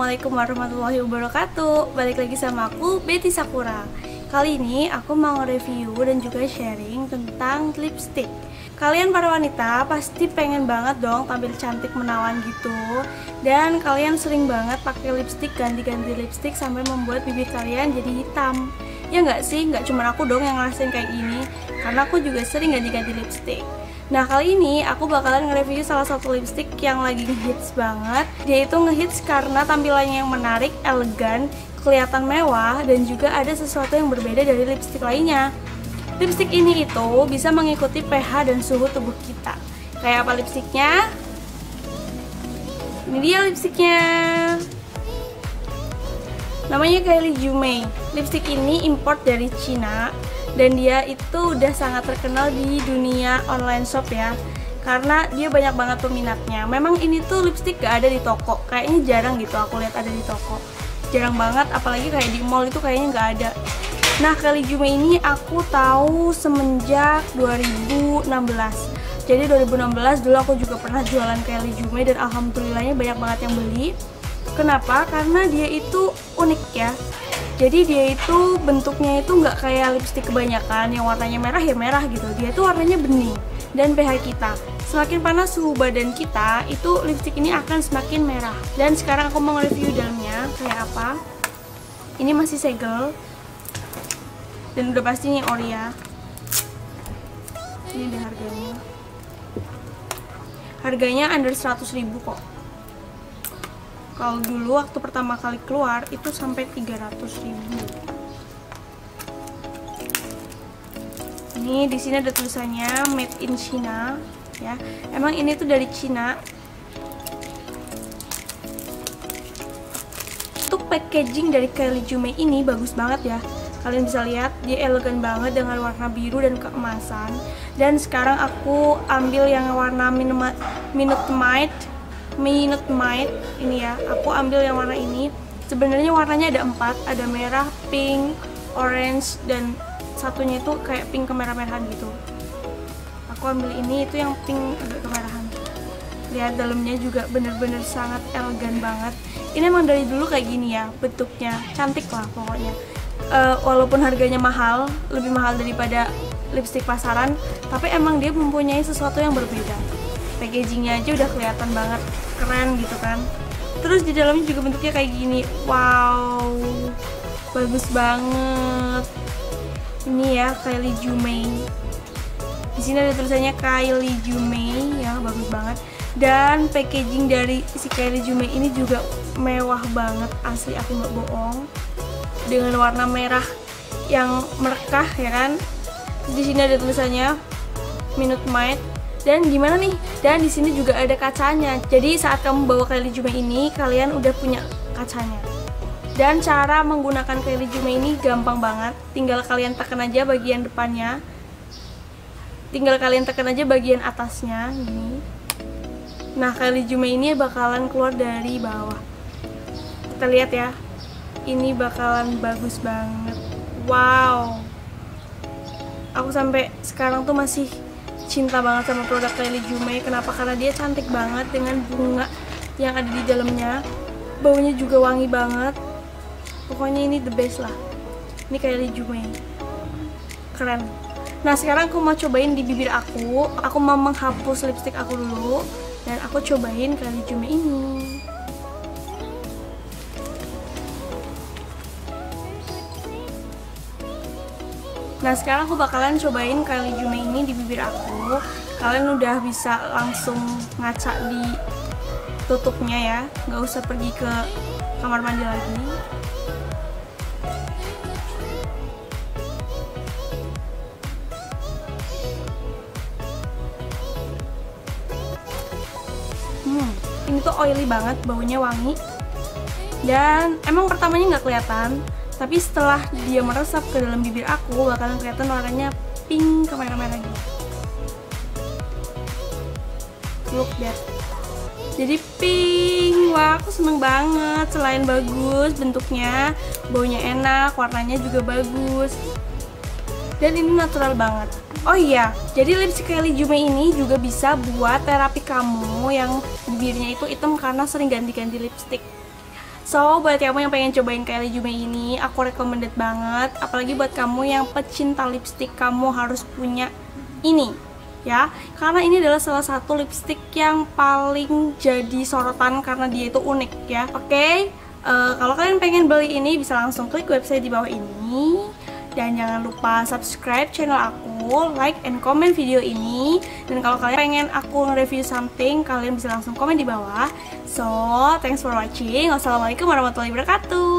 Assalamualaikum warahmatullahi wabarakatuh. Balik lagi sama aku, Betty Sakura. Kali ini aku mau nge-review dan juga sharing tentang lipstick. Kalian para wanita pasti pengen banget dong tampil cantik menawan gitu. Dan kalian sering banget pakai lipstick, ganti-ganti lipstick sampai membuat bibir kalian jadi hitam. Ya nggak sih, nggak cuma aku dong yang ngerasain kayak gini, karena aku juga sering ganti-ganti lipstick. Nah, kali ini aku bakalan nge-review salah satu lipstick yang lagi ngehits banget. Dia itu ngehits karena tampilannya yang menarik, elegan, kelihatan mewah, dan juga ada sesuatu yang berbeda dari lipstick lainnya. Lipstick ini itu bisa mengikuti pH dan suhu tubuh kita. Kayak apa lipsticknya? Ini dia lipsticknya. Namanya Kylie Jume. Lipstick ini import dari Cina. Dan dia itu udah sangat terkenal di dunia online shop ya, karena dia banyak banget peminatnya. Memang ini tuh lipstick gak ada di toko, kayaknya jarang gitu aku lihat ada di toko, jarang banget, apalagi kayak di mall itu kayaknya gak ada. Nah, Kylie Jume ini aku tahu semenjak 2016. Jadi 2016 dulu aku juga pernah jualan Kylie Jume dan alhamdulillahnya banyak banget yang beli. Kenapa? Karena dia itu unik ya. Jadi dia itu bentuknya itu nggak kayak lipstick kebanyakan yang warnanya merah ya merah gitu. Dia itu warnanya bening dan pH kita. Semakin panas suhu badan kita, itu lipstick ini akan semakin merah. Dan sekarang aku mau nge-review dalamnya kayak apa. Ini masih segel. Dan udah pasti ini ori ya. Ini ada harganya. Harganya under 100.000 kok. Kalau dulu waktu pertama kali keluar itu sampai 300.000. Ini di sini ada tulisannya made in China ya. Emang ini tuh dari Cina. Untuk packaging dari Kylie Jume ini bagus banget ya. Kalian bisa lihat dia elegan banget dengan warna biru dan keemasan. Dan sekarang aku ambil yang warna Minute Maid ini ya, aku ambil yang warna ini. Sebenarnya warnanya ada 4, ada merah, pink, orange, dan satunya itu kayak pink kemerah-merahan gitu. Aku ambil ini, itu yang pink agak kemerahan. Lihat dalamnya juga bener-bener sangat elegan banget. Ini emang dari dulu kayak gini ya, bentuknya cantik lah pokoknya. Walaupun harganya mahal, lebih mahal daripada lipstick pasaran, tapi emang dia mempunyai sesuatu yang berbeda. Packagingnya aja udah kelihatan banget keren gitu kan. Terus di dalamnya juga bentuknya kayak gini. Wow, bagus banget. Ini ya Kylie Jume. Di sini ada tulisannya Kylie Jume ya, bagus banget. Dan packaging dari si Kylie Jume ini juga mewah banget, asli aku nggak bohong. Dengan warna merah yang merekah ya kan. Di sini ada tulisannya Minute Maid. Dan gimana nih? Dan di sini juga ada kacanya. Jadi saat kamu bawa Kylie Jume ini, kalian udah punya kacanya. Dan cara menggunakan Kylie Jume ini gampang banget. Tinggal kalian tekan aja bagian depannya. Tinggal kalian tekan aja bagian atasnya ini. Nah, Kylie Jume ini bakalan keluar dari bawah. Kita lihat ya. Ini bakalan bagus banget. Wow. Aku sampai sekarang tuh masih cinta banget sama produk Kylie Jume. Kenapa? Karena dia cantik banget dengan bunga yang ada di dalamnya. Baunya juga wangi banget. Pokoknya ini the best lah. Ini Kylie Jume. Keren. Nah, sekarang aku mau cobain di bibir aku. Aku mau menghapus lipstick aku dulu. Dan aku cobain Kylie Jume ini. Nah, sekarang aku bakalan cobain Kylie Jume ini di bibir aku. Kalian udah bisa langsung ngaca di tutupnya ya, nggak usah pergi ke kamar mandi lagi. Ini tuh oily banget, baunya wangi. Dan emang pertamanya nggak kelihatan, tapi setelah dia meresap ke dalam bibir aku, bakalan kelihatan warnanya pink kemerah-merah gitu. Look that. Jadi pink. Wah, aku seneng banget. Selain bagus bentuknya, baunya enak, warnanya juga bagus. Dan ini natural banget. Oh iya, jadi lipstick Kylie Jume ini juga bisa buat terapi kamu yang bibirnya itu hitam karena sering ganti-ganti lipstick. So, buat kamu yang pengen cobain Kylie Jume ini, aku recommended banget. Apalagi buat kamu yang pecinta lipstick, kamu harus punya ini ya. Karena ini adalah salah satu lipstick yang paling jadi sorotan karena dia itu unik ya. Oke, kalau kalian pengen beli ini bisa langsung klik website di bawah ini. Dan jangan lupa subscribe channel aku, like and comment video ini. Dan kalau kalian pengen aku nge-review something, kalian bisa langsung komen di bawah. So, thanks for watching. Wassalamualaikum warahmatullahi wabarakatuh.